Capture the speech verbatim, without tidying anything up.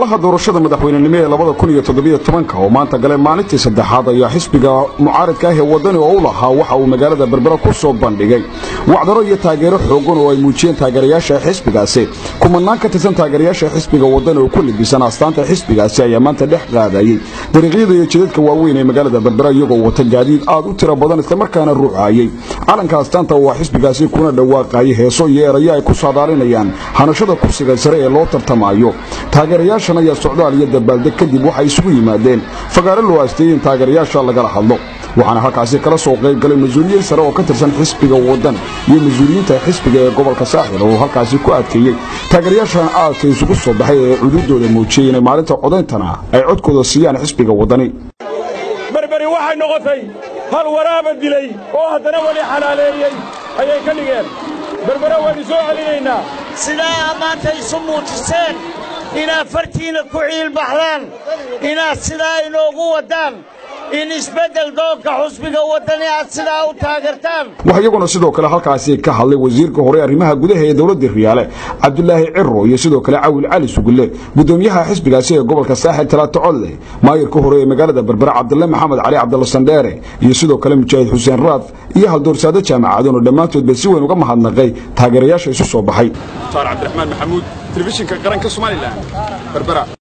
ololaha doorashada madaxweynenimo ee labada kun iyo toddoba iyo toban oo maanta galay maalintii saddexaad ayaa xisbiga mucaaradka ah ee wadani oo u lahaa waxa uu magaalada Berbera ku soo bandhigay wacdaro iyo taageero xoogan oo ay muujiyeen taageerayaasha xisbigaasi kumanaan ka tirsan taageerayaasha xisbiga wadani oo ku libisan astaanta xisbigaasi ayaa maanta dhex qaadayay dariiqyada iyo jidadka waaweyn ee magaalada Berbera iyagoo wata gaadiid aad u tiro badan isla markaana ruuxayay calanka astaanta waa xisbigaasi kuna dhawaaqay heeso iyo erayo ay ku saadaalinayaan hanashada kursiga sare ee loo tartamayo taageerayaasha ayaa socdaal iyo dabaaldeg kadib waxay isugu yimaadeen fagaaro loo aasteeyay taageerayaasha lagala hadlo waxaana halkaasi kala soo qayb galay mas'uuliyiin sare oo ka tirsan xisbiga wadani iyo mas'uuliyiinta xisbiga ee gobolka Saaxil oo halkaasi ku adkeeyay taageerayaasha aadka isugu soo baxay ee cududooda muujiyay inay maalinta codeyntana ay codkooda siiyaan xisbiga wadani berberi waxay noqotay hal waraaba dilay oo haddana wali xalaaleeyay ayay ka dhigeen berbera waan soo celinaynaa sidaa maanta isu muujiseen inaad fartiina ku ciil baxdaan inaad sidaa inoogu wadaan in isbedel doonka xisbiga wadani aad sidaa u taageertaan waxa iyaguna sidoo kale halkaasi ka hadlay wasiirka hore arrimaha gudaha ee dawladda Riyaale Cabdullaahi Cirro iyo sidoo kale Caawil Cali Sugulle gudoomiyaha xisbigaasi ee gobolka Saaxil talaata codle maayirka hore ee magaalada Berbera Cabdullaahi Maxamed Cali Cabdulla Sandheere iyo sidoo kale Mujaahid Xuseen Raad iyo hal doorsaade jaamacadan oo dhamaantood ba si weyn uga mahadnaqay taageerayaasha isu soo baxay Cabdiraxmaan Maxamuud telefishinka qaranka Soomaaliland Berbera.